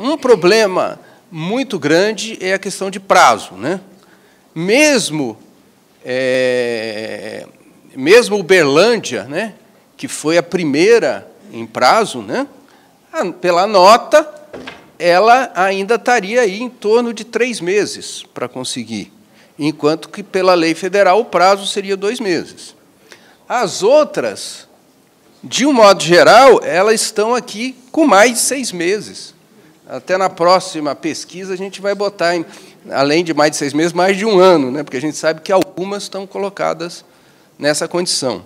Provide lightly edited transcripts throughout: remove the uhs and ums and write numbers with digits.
Um problema muito grande é a questão de prazo, né? Mesmo Uberlândia, né, que foi a primeira em prazo, né, pela nota, ela ainda estaria aí em torno de 3 meses para conseguir, enquanto que, pela lei federal, o prazo seria 2 meses. As outras, de um modo geral, elas estão aqui com mais de 6 meses. Até na próxima pesquisa, a gente vai botar, além de mais de 6 meses, mais de 1 ano, né, porque a gente sabe que algumas estão colocadas nessa condição.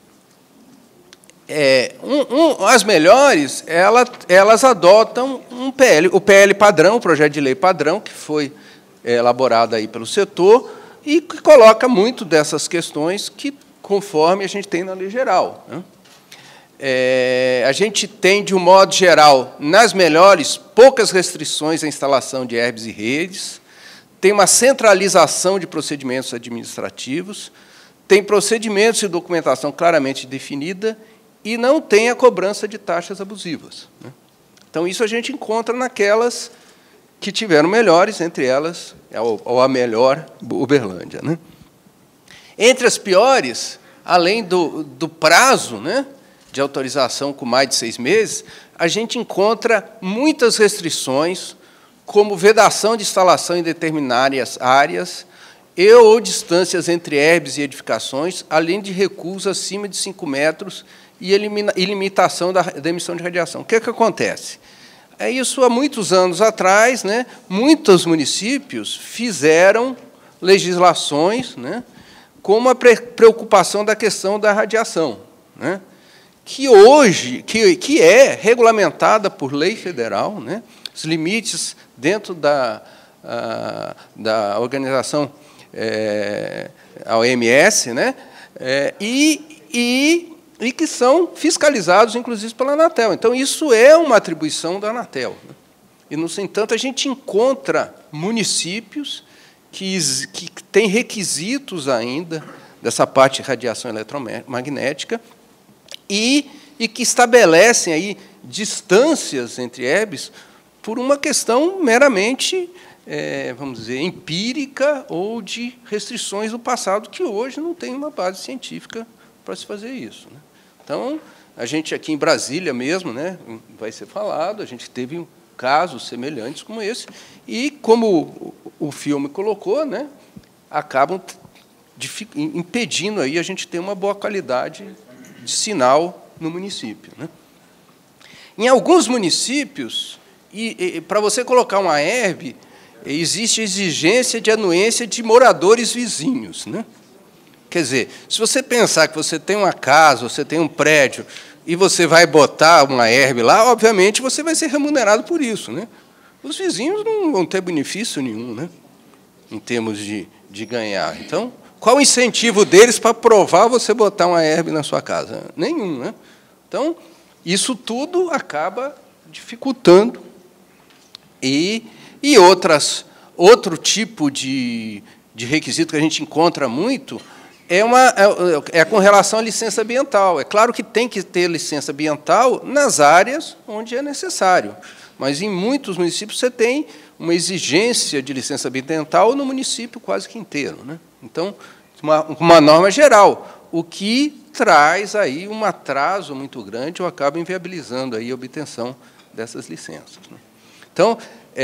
As melhores, elas adotam o PL padrão, o projeto de lei padrão, que foi elaborado aí pelo setor, e que coloca muito dessas questões que, conforme a gente tem na lei geral, né? A gente tem, de um modo geral, nas melhores, poucas restrições à instalação de herbes e redes, tem uma centralização de procedimentos administrativos, tem procedimentos e documentação claramente definida e não tem a cobrança de taxas abusivas, né? Então, isso a gente encontra naquelas que tiveram melhores, entre elas, ou a melhor, Uberlândia, né? Entre as piores, além do prazo, né, de autorização com mais de 6 meses, a gente encontra muitas restrições, como vedação de instalação em determinadas áreas ou distâncias entre herbes e edificações, além de recusa acima de 5 metros e limitação da emissão de radiação. O que acontece? Isso, há muitos anos atrás, né, muitos municípios fizeram legislações, né, com uma preocupação da questão da radiação, né, que hoje que é regulamentada por lei federal, né, os limites dentro da organização a OMS, né, e que são fiscalizados, inclusive, pela Anatel. Então, isso é uma atribuição da Anatel, né? E, no entanto, a gente encontra municípios que têm requisitos ainda dessa parte de radiação eletromagnética e que estabelecem aí distâncias entre herbes por uma questão meramente, vamos dizer, empírica ou de restrições do passado, que hoje não tem uma base científica para se fazer isso, né? Então, a gente aqui em Brasília mesmo, né, vai ser falado, a gente teve casos semelhantes como esse, e, como o filme colocou, né, acabam impedindo aí a gente ter uma boa qualidade de sinal no município, né? Em alguns municípios, para você colocar uma herbe, existe exigência de anuência de moradores vizinhos, né? Quer dizer, se você pensar que você tem uma casa, você tem um prédio, e você vai botar uma herbe lá, obviamente você vai ser remunerado por isso, né? Os vizinhos não vão ter benefício nenhum, né, em termos de ganhar. Então, qual o incentivo deles para provar você botar uma herbe na sua casa? Nenhum, né? Então, isso tudo acaba dificultando. E outro tipo de requisito que a gente encontra muito é com relação à licença ambiental. É claro que tem que ter licença ambiental nas áreas onde é necessário, mas, em muitos municípios, você tem uma exigência de licença ambiental no município quase que inteiro, né? Então, uma norma geral, o que traz aí um atraso muito grande ou acaba inviabilizando aí a obtenção dessas licenças, né? Então,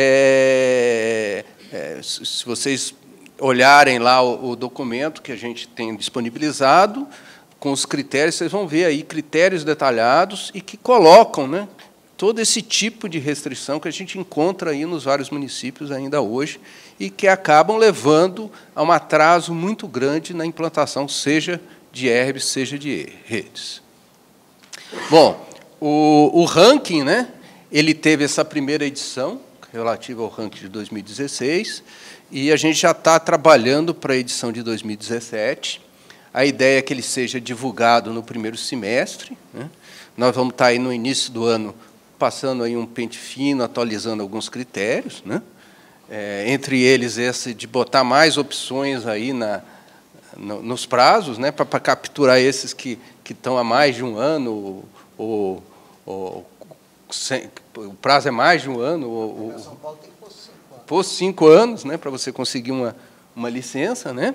se vocês olharem lá o documento que a gente tem disponibilizado, com os critérios, vocês vão ver aí critérios detalhados e que colocam, né, todo esse tipo de restrição que a gente encontra aí nos vários municípios ainda hoje e que acabam levando a um atraso muito grande na implantação, seja de herbes, seja de redes. Bom, o ranking, né, ele teve essa primeira edição, relativa ao ranking de 2016, e a gente já está trabalhando para a edição de 2017. A ideia é que ele seja divulgado no primeiro semestre, né? Nós vamos estar aí no início do ano passando aí um pente fino, atualizando alguns critérios, né? Entre eles esse de botar mais opções aí nos prazos, né, para capturar esses que estão há mais de um ano ou o prazo é mais de um ano, São Paulo tem que pôr 5 anos. por 5 anos, né, para você conseguir uma licença, né?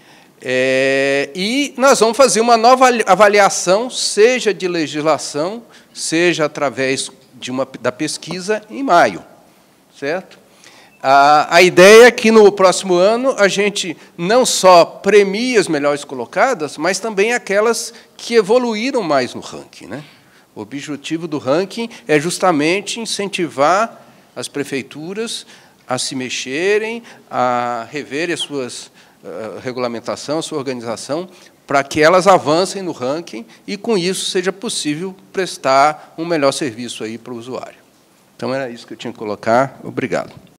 E nós vamos fazer uma nova avaliação, seja de legislação, seja através da pesquisa, em maio, certo? A ideia é que, no próximo ano, a gente não só premie as melhores colocadas, mas também aquelas que evoluíram mais no ranking, né? O objetivo do ranking é justamente incentivar as prefeituras a se mexerem, a reverem a sua regulamentação, a sua organização, para que elas avancem no ranking e, com isso, seja possível prestar um melhor serviço aí para o usuário. Então, era isso que eu tinha que colocar. Obrigado.